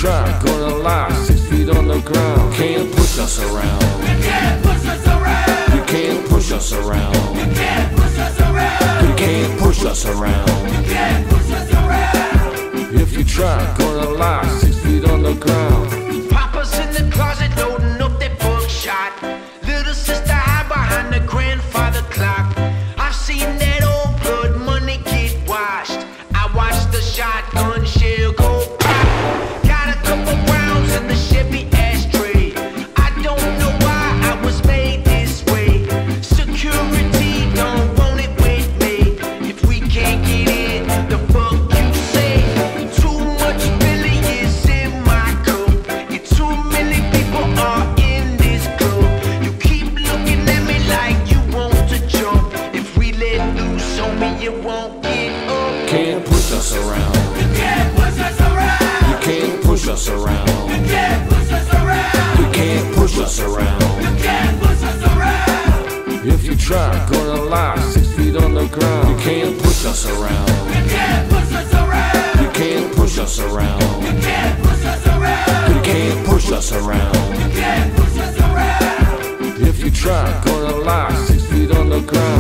try, gonna lie, 6 feet on the ground. Can't push us around. You can't push us around. You can't push us around. You can't push us around. You can't push us around. You can't push us around. If you try, gonna lie, 6 feet on the ground. Papa's in the closet loading up that bookshot. Little sister hide behind the grandfather clock. I've seen that old blood money get washed. I watched the shotgun shell go pop. Got a couple rounds in the Chevy ashtray. I don't know why I was made this way. Security don't want it with me. If we can't get in, the fuck you say? Too much Billy is in my cup. And too many people are in this club. You keep looking at me like you want to jump. If we let loose on me, you won't get up. Can't push us around. You can't push us around. You can't push us around. You can't push us around. You can't push us around. You can't push us around. If you try, gonna lie, 6 feet on the ground. You can't push us around. You can't push us around. You can't push us around. You can't push us around. You can't push us around. You can't push us around. If you try, gonna lie, 6 feet on the ground.